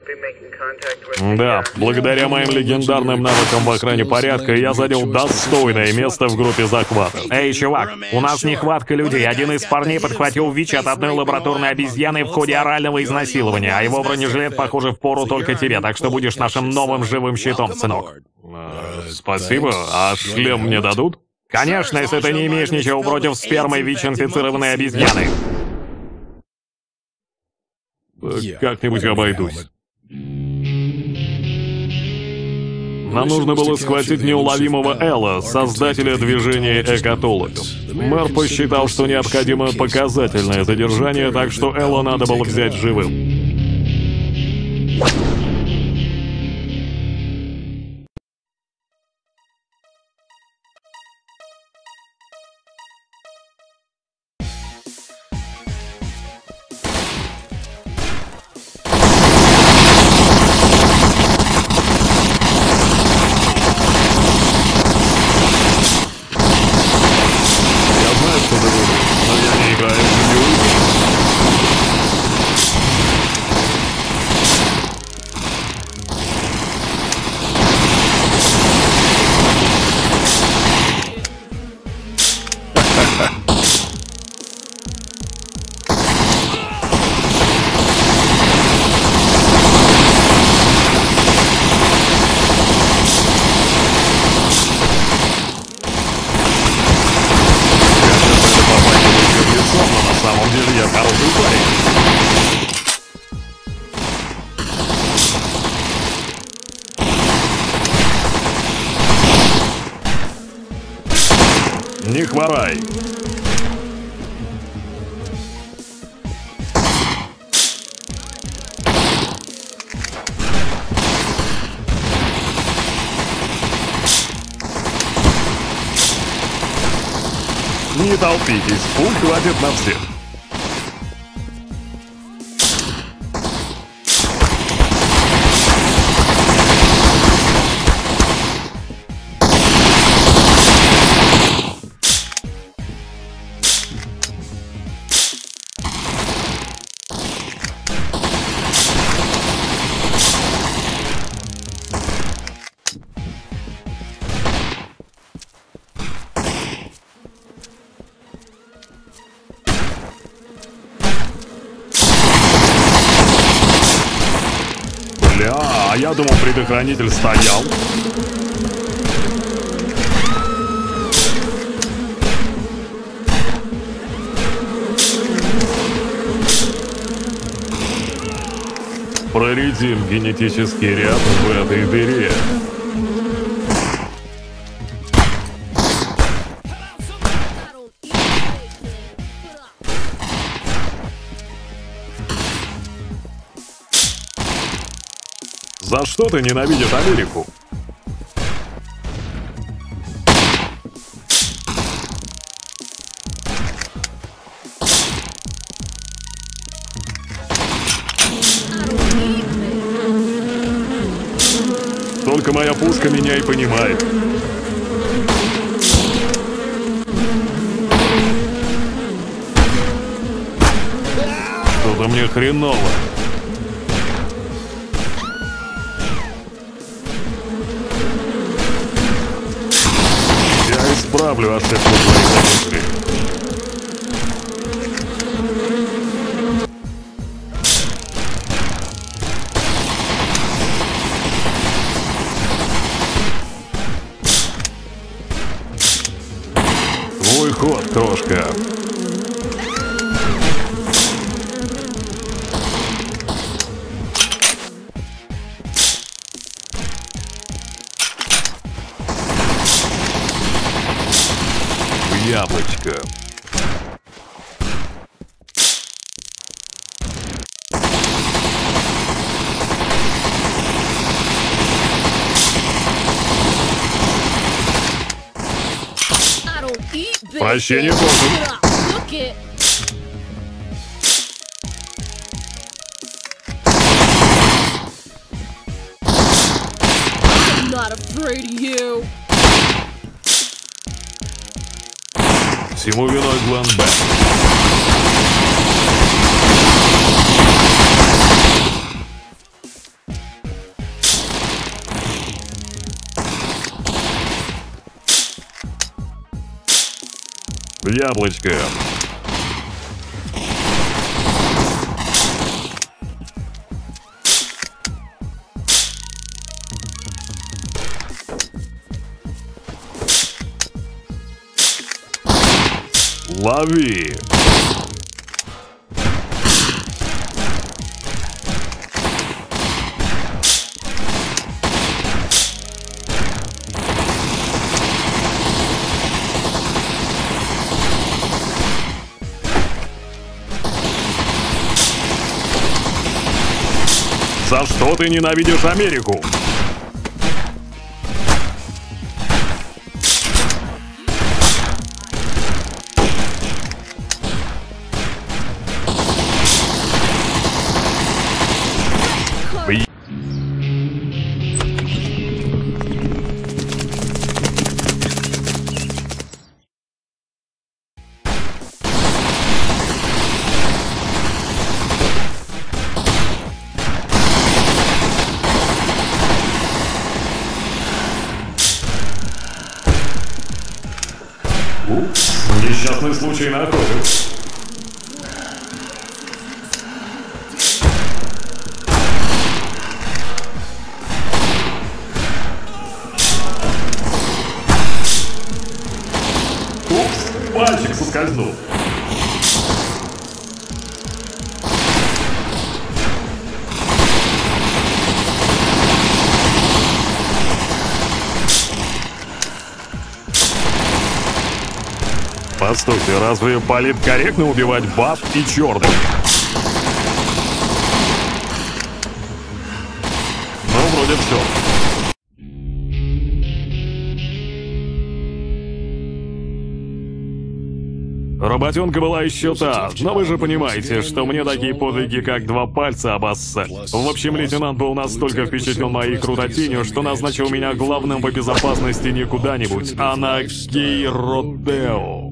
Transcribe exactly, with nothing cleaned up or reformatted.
Да, благодаря моим легендарным навыкам в охране порядка я занял достойное место в группе захвата. Эй, чувак, у нас нехватка людей. Один из парней подхватил ВИЧ от одной лабораторной обезьяны в ходе орального изнасилования, а его бронежилет, похоже, впору только тебе, так что будешь нашим новым живым щитом, сынок. А, спасибо, а шлем мне дадут? Конечно, если ты не имеешь ничего против спермой ВИЧ-инфицированной обезьяны. Как-нибудь обойдусь. Нам нужно было схватить неуловимого Элла, создателя движения экотологов. Мэр посчитал, что необходимо показательное задержание, так что Элла надо было взять живым. Не хворай. Не толпитесь, пуль хватит на всех. Бля, а я думал, предохранитель стоял. Проредим генетический ряд в этой дыре. За что ты ненавидишь Америку? Только моя пушка меня и понимает. Что-то мне хреново. Я исправлю ошибку твоих родителей. Твой ход, крошка. Яблочко. Прощение должен. Всему виной Глен Б. яблочко. Лови. За что ты ненавидишь Америку? Несчастный случай на охоте. Упс, пальчик соскользнул. Постойте, разве политкорректно убивать баб и черных? Ну, вроде все. Работенка была еще та, но вы же понимаете, что мне такие подвиги как два пальца обоссать. В общем, лейтенант был настолько впечатлен моей крутотенью, что назначил меня главным по безопасности не куда-нибудь, а на Гейродео.